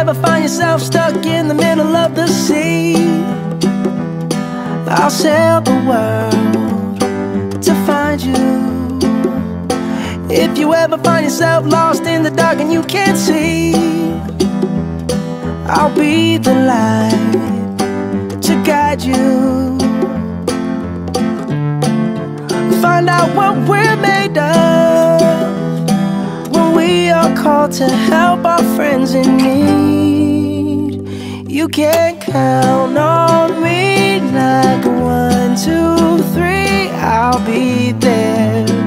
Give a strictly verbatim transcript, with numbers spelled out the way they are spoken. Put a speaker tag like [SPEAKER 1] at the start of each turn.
[SPEAKER 1] ever find yourself stuck in the middle of the sea, I'll sail the world to find you. If you ever find yourself lost in the dark and you can't see, I'll be the light to guide you. Find out what we're made of when we are called to help our friends in need. You can count on me like one, two, three, I'll be there.